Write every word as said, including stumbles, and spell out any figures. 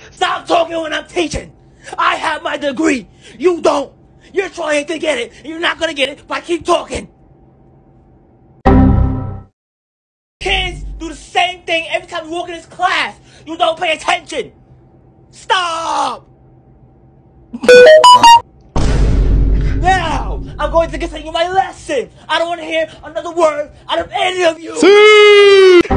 Stop talking when I'm teaching. I have my degree. You don't. You're trying to get it. You're not gonna get it, but I keep talking. Kids do the same thing every time you walk in this class. You don't pay attention. Stop! Now, I'm going to continue my lesson. I don't want to hear another word out of any of you.